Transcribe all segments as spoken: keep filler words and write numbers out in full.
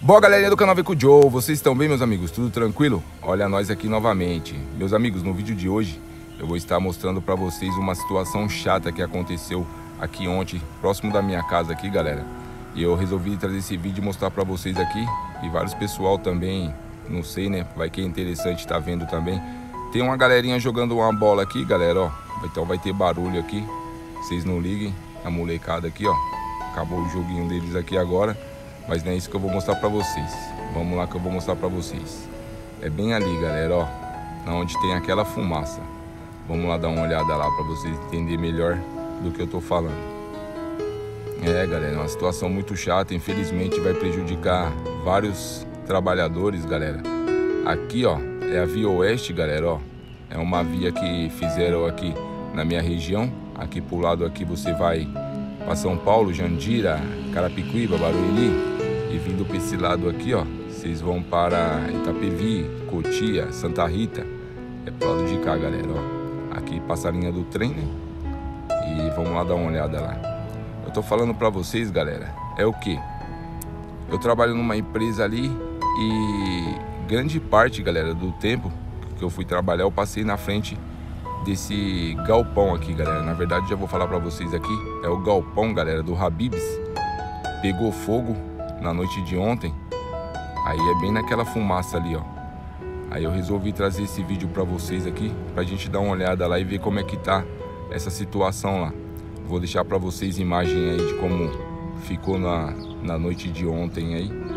Boa galerinha do canal Vem com o Joe, vocês estão bem, meus amigos? Tudo tranquilo? Olha nós aqui novamente. Meus amigos, no vídeo de hoje eu vou estar mostrando para vocês uma situação chata que aconteceu aqui ontem, próximo da minha casa aqui, galera. E eu resolvi trazer esse vídeo e mostrar para vocês aqui. E vários pessoal também, não sei, né? Vai que é interessante tá vendo também. Tem uma galerinha jogando uma bola aqui, galera, ó. Então vai ter barulho aqui. Vocês não liguem, a molecada aqui, ó. Acabou o joguinho deles aqui agora. Mas não é isso que eu vou mostrar pra vocês. Vamos lá que eu vou mostrar pra vocês. É bem ali, galera, ó, onde tem aquela fumaça. Vamos lá dar uma olhada lá pra vocês entenderem melhor do que eu tô falando. É, galera, é uma situação muito chata. Infelizmente vai prejudicar vários trabalhadores, galera. Aqui, ó, é a Via Oeste, galera, ó. É uma via que fizeram aqui na minha região. Aqui pro lado aqui você vai para São Paulo, Jandira, Carapicuíba, Barueri. E vindo para esse lado aqui, ó, vocês vão para Itapevi, Cotia, Santa Rita. É pro lado de cá, galera, ó. Aqui passa a linha do trem, né? E vamos lá dar uma olhada lá. Eu tô falando para vocês, galera, é o que? Eu trabalho numa empresa ali e grande parte, galera, do tempo que eu fui trabalhar, eu passei na frente desse galpão aqui, galera. Na verdade, já vou falar para vocês aqui, é o galpão, galera, do Habib's. Pegou fogo na noite de ontem. Aí é bem naquela fumaça ali, ó. Aí eu resolvi trazer esse vídeo para vocês aqui, pra gente dar uma olhada lá e ver como é que tá essa situação lá. Vou deixar para vocês imagem aí de como ficou na, na noite de ontem aí.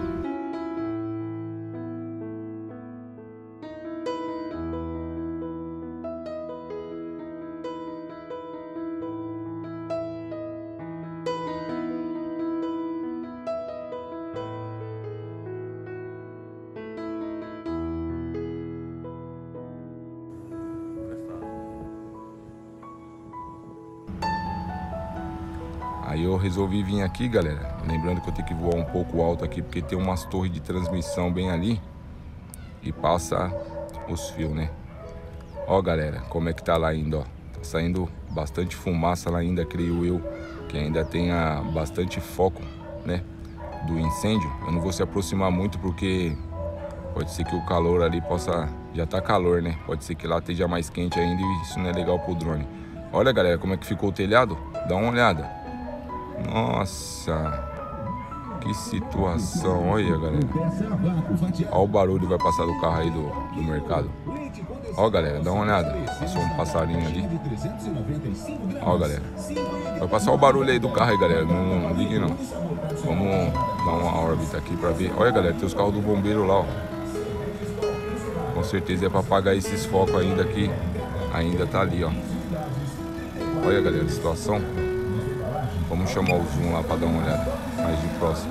Aí eu resolvi vir aqui, galera, lembrando que eu tenho que voar um pouco alto aqui, porque tem umas torres de transmissão bem ali e passa os fios, né? Ó, galera, como é que tá lá ainda, ó. Tá saindo bastante fumaça lá ainda, creio eu, que ainda tenha bastante foco, né, do incêndio. Eu não vou se aproximar muito porque pode ser que o calor ali possa... Já tá calor, né? Pode ser que lá esteja mais quente ainda e isso não é legal pro drone. Olha, galera, como é que ficou o telhado. Dá uma olhada. Nossa, que situação. Olha, galera. Olha o barulho que vai passar do carro aí do, do mercado. Ó, galera, dá uma olhada. Passou um passarinho ali. Ó, galera. Vai passar o barulho aí do carro aí, galera. Não, não ligue não. Vamos dar uma órbita aqui pra ver. Olha, galera, tem os carros do bombeiro lá, ó. Com certeza é pra apagar esses focos ainda que ainda tá ali, ó. Olha, galera, a situação. Vamos chamar o zoom lá para dar uma olhada mais de próximo.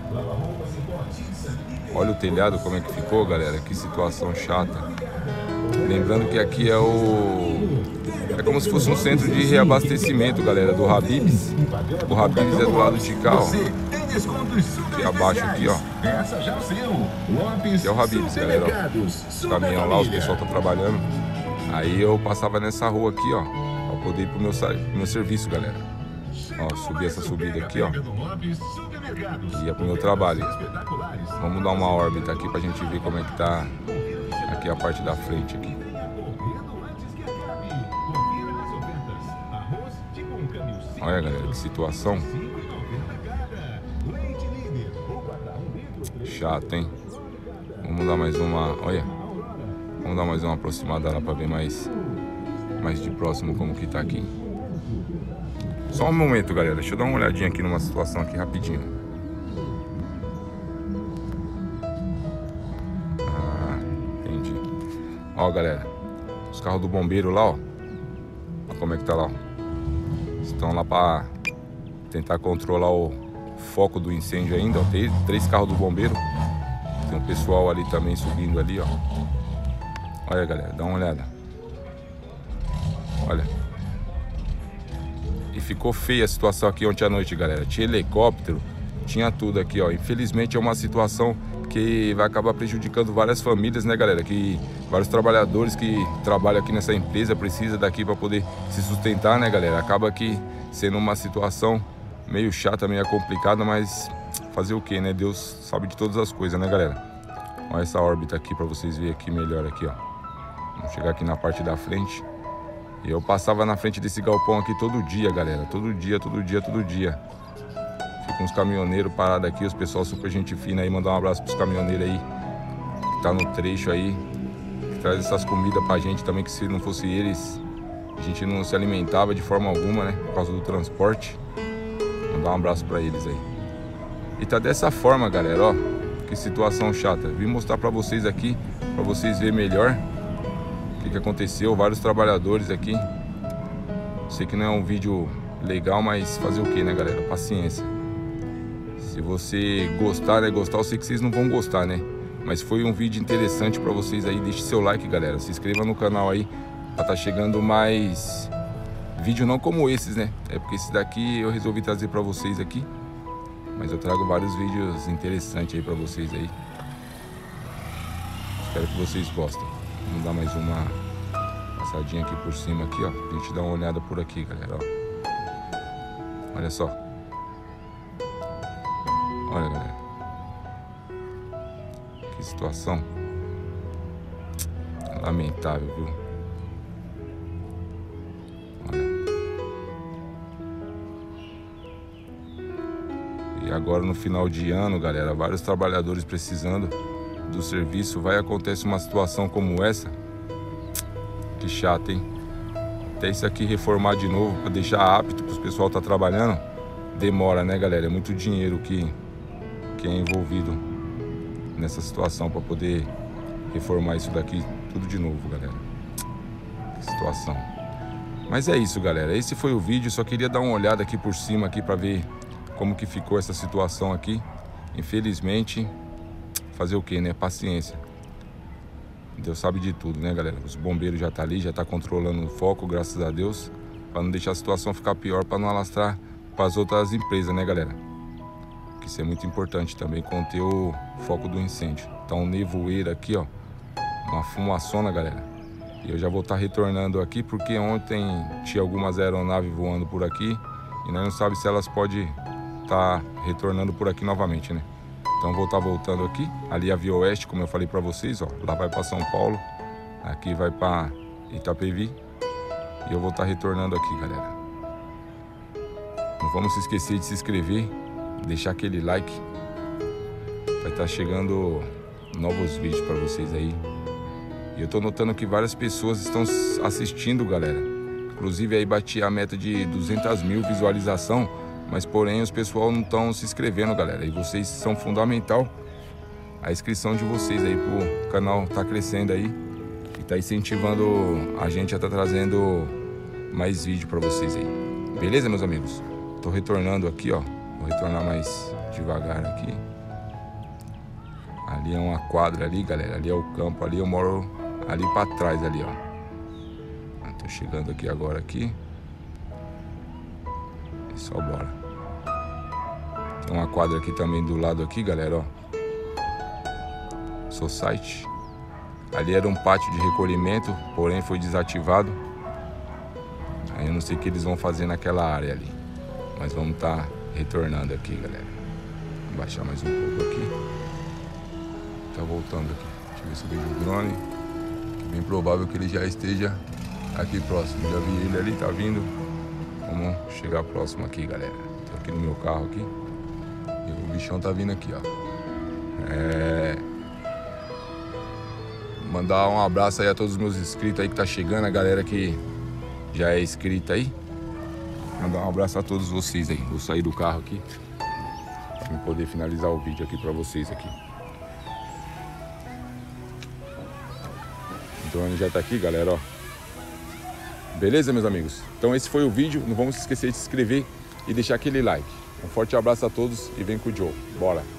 Olha o telhado como é que ficou, galera. Que situação chata. Lembrando que aqui é o... É como se fosse um centro de reabastecimento, galera, do Habib's. O Habib's é do lado de cá, ó. Aqui abaixo aqui, ó. Aqui é o Habib's, galera, ó. O caminhão lá, o pessoal tá trabalhando. Aí eu passava nessa rua aqui, ó, pra poder ir pro meu, pro meu serviço, galera. Ó, subir essa subida aqui, ó. Ia pro meu trabalho. Vamos dar uma órbita aqui pra gente ver como é que tá aqui a parte da frente aqui. Olha, galera, que situação. Chato, hein? Vamos dar mais uma... Olha. Vamos dar mais uma aproximada lá pra ver mais, mais de próximo como que tá aqui. Só um momento, galera, deixa eu dar uma olhadinha aqui numa situação aqui rapidinho. Ah, entendi. Ó, galera, os carros do bombeiro lá, ó. Olha como é que tá lá, ó. Estão lá pra tentar controlar o foco do incêndio ainda, ó. Tem três carros do bombeiro. Tem um pessoal ali também subindo ali, ó. Olha, galera, dá uma olhada. Olha. E ficou feia a situação aqui ontem à noite, galera. Tinha helicóptero, tinha tudo aqui, ó. Infelizmente é uma situação que vai acabar prejudicando várias famílias, né, galera? Que vários trabalhadores que trabalham aqui nessa empresa precisam daqui para poder se sustentar, né, galera? Acaba aqui sendo uma situação meio chata, meio complicada, mas fazer o que, né? Deus sabe de todas as coisas, né, galera? Olha essa órbita aqui para vocês verem aqui melhor aqui, ó. Vamos chegar aqui na parte da frente. E eu passava na frente desse galpão aqui todo dia, galera. Todo dia, todo dia, todo dia. Fica uns caminhoneiros parados aqui, os pessoal super gente fina aí. Mandar um abraço pros caminhoneiros aí que tá no trecho aí, que traz essas comidas pra gente também, que se não fosse eles, a gente não se alimentava de forma alguma, né? Por causa do transporte. Mandar um abraço pra eles aí. E tá dessa forma, galera, ó. Que situação chata. Vim mostrar pra vocês aqui, pra vocês verem melhor o que, que aconteceu. Vários trabalhadores aqui. Sei que não é um vídeo legal, mas fazer o que, né, galera? Paciência. Se você gostar, né? Gostar, eu sei que vocês não vão gostar, né? Mas foi um vídeo interessante pra vocês aí. Deixe seu like, galera. Se inscreva no canal aí, pra tá chegando mais vídeo não como esses, né? É porque esse daqui eu resolvi trazer pra vocês aqui. Mas eu trago vários vídeos interessantes aí pra vocês aí. Espero que vocês gostem. Vamos dar mais uma passadinha aqui por cima aqui, ó. A gente dá uma olhada por aqui, galera, ó. Olha só. Olha, galera. Que situação. Lamentável, viu? E agora no final de ano, galera, vários trabalhadores precisando do serviço. Vai acontecer uma situação como essa. Que chato, hein? Até isso aqui reformar de novo para deixar apto para o pessoal estar tá trabalhando, demora, né, galera? É muito dinheiro que, que é envolvido nessa situação para poder reformar isso daqui tudo de novo, galera. Que situação. Mas é isso, galera. Esse foi o vídeo. Só queria dar uma olhada aqui por cima aqui para ver como que ficou essa situação aqui. Infelizmente, fazer o que, né? Paciência. Deus sabe de tudo, né, galera? Os bombeiros já tá ali, já tá controlando o foco, graças a Deus, para não deixar a situação ficar pior, para não alastrar para as outras empresas, né, galera? Que isso é muito importante também, conter o foco do incêndio. Tá um nevoeiro aqui, ó, uma fumaçona, galera. E eu já vou estar tá retornando aqui, porque ontem tinha algumas aeronaves voando por aqui e nós não sabemos se elas podem tá retornando por aqui novamente, né? Então vou estar tá voltando aqui. Ali a Via Oeste, como eu falei para vocês, ó, lá vai para São Paulo, aqui vai para Itapevi e eu vou estar tá retornando aqui, galera. Não vamos se esquecer de se inscrever, deixar aquele like. Vai estar tá chegando novos vídeos para vocês aí. E eu tô notando que várias pessoas estão assistindo, galera. Inclusive aí bati a meta de duzentas mil visualização. Mas porém os pessoal não estão se inscrevendo, galera. E vocês são fundamental. A inscrição de vocês aí pro canal tá crescendo aí. E tá incentivando a gente a estar tá trazendo mais vídeo para vocês aí. Beleza, meus amigos? Tô retornando aqui, ó. Vou retornar mais devagar aqui. Ali é uma quadra ali, galera. Ali é o campo. Ali eu moro ali para trás ali, ó. Tô chegando aqui agora aqui. Só bora. Tem uma quadra aqui também do lado aqui, galera, ó. Society. Ali era um pátio de recolhimento, porém foi desativado. Aí eu não sei o que eles vão fazer naquela área ali. Mas vamos estar tá retornando aqui, galera. Vou baixar mais um pouco aqui. Tá voltando aqui. Deixa eu ver se eu vejo o drone. É bem provável que ele já esteja aqui próximo. Já vi ele ali, tá vindo. Vamos chegar próximo aqui, galera. Tô aqui no meu carro aqui. E o bichão tá vindo aqui, ó. É... Mandar um abraço aí a todos os meus inscritos aí que tá chegando, a galera que já é inscrita aí. Mandar um abraço a todos vocês aí. Vou sair do carro aqui pra poder finalizar o vídeo aqui pra vocês aqui. O drone já tá aqui, galera, ó. Beleza, meus amigos? Então esse foi o vídeo. Não vamos esquecer de se inscrever e deixar aquele like. Um forte abraço a todos e vem com o Joe. Bora!